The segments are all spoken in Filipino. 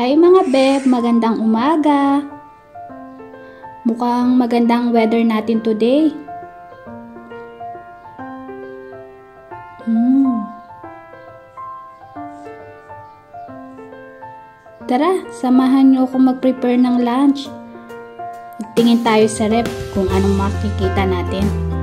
Hi mga beb, magandang umaga. Mukhang magandang weather natin today. Tara, samahan niyo ako mag-prepare ng lunch. Tingin tayo sa rep kung anong makikita natin.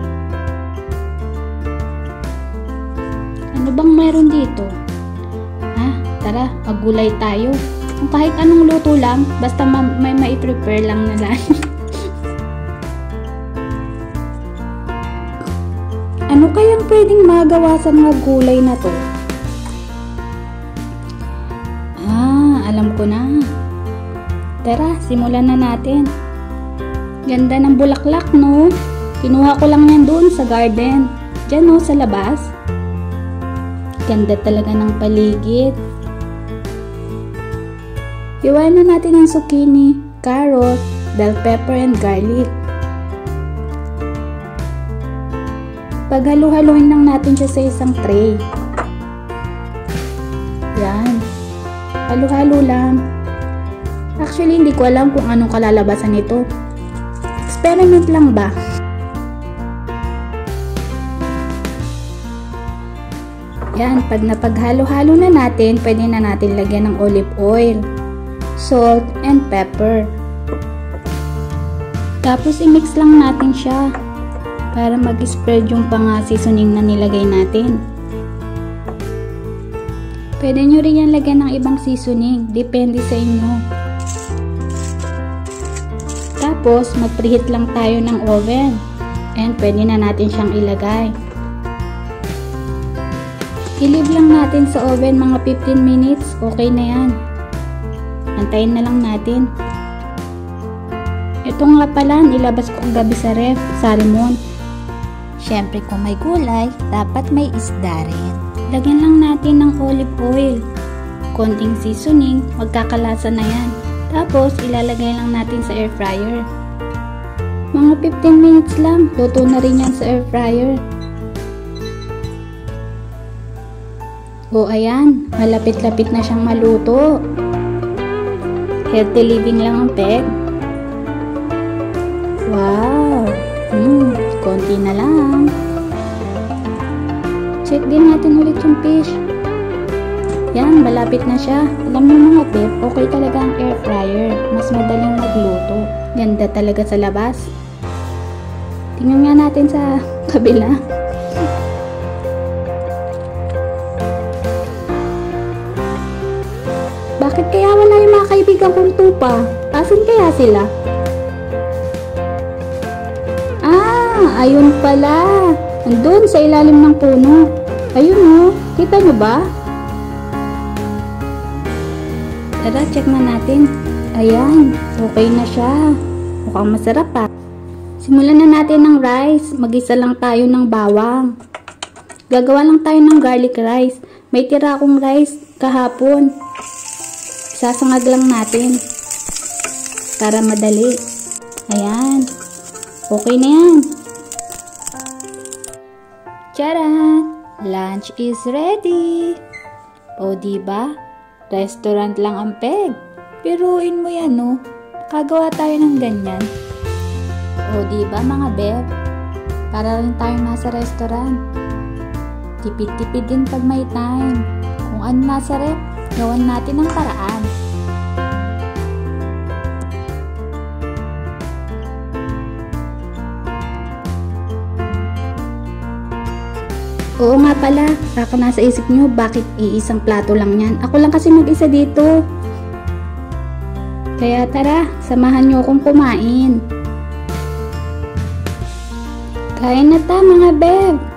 Ano bang meron dito? Tara, maggulay tayo. Kung kahit anong luto lang, basta may mai-prepare lang na lunch. Ano kayang pwedeng magawa sa mga gulay na to? Alam ko na. Tara, simulan na natin. Ganda ng bulaklak, no? Kinuha ko lang yan doon sa garden. Diyan, no, sa labas. Ganda talaga ng paligid. Hiwain na natin ang zucchini, carrot, bell pepper, and garlic. Paghalo-haluin lang natin siya sa isang tray. Yan. Halo-halo lang. Actually, hindi ko alam kung anong kalalabasan nito. Experiment lang ba? Yan, pag napaghalo-halo na natin, pwede na natin lagyan ng olive oil, salt, and pepper. Tapos, i-mix lang natin siya para mag-spread yung pang-seasoning na nilagay natin. Pwede nyo rin yan lagyan ng ibang seasoning. Depende sa inyo. Tapos, mag-preheat lang tayo ng oven. And pwede na natin siyang ilagay. I-leave lang natin sa oven mga 15 minutes. Okay na yan. Antayin na lang natin. Ito nga pala, nilabas ko gabi sa ref, salmon. Siyempre kung may gulay, dapat may isda rin. Lagyan lang natin ng olive oil. Konting seasoning, magkakalasa na yan. Tapos, ilalagay lang natin sa air fryer. Mga 15 minutes lang, luto na rin yan sa air fryer. O ayan, malapit-lapit na siyang maluto. Healthy living lang ang peg. Wow! Konti na lang. Check din natin ulit yung fish. Yan, malapit na siya. Alam mo mga pep, okay talaga ang air fryer. Mas madaling magluto. Ganda talaga sa labas. Tingnan nga natin sa kabila. Bakit kaya wala yung mga kaibigan kong tupa? Asan kaya sila? Ayun pala. Andun sa ilalim ng puno. Ayun o. Kita nyo ba? Tara, check na natin. Ayan. Okay na siya. Mukhang masarap pa. Simulan na natin ng rice. Mag-isa lang tayo ng bawang. Gagawa lang tayo ng garlic rice. May tira akong rice kahapon. Sasangag lang natin. Para madali. Ayan. Okay na yan. Charan! Lunch is ready! O diba? Restaurant lang ang peg. Piruin mo yan, no? Nakagawa tayo ng ganyan. O diba mga beb? Para rin tayo nasa restaurant. Tipid-tipid din pag may time. Kung ano nasa rep, gawan natin ang paraan. Oo nga pala, baka nasa isip nyo bakit iisang plato lang yan. Ako lang kasi mag-isa dito. Kaya tara, samahan nyo akong kumain. Kain na ta mga beb!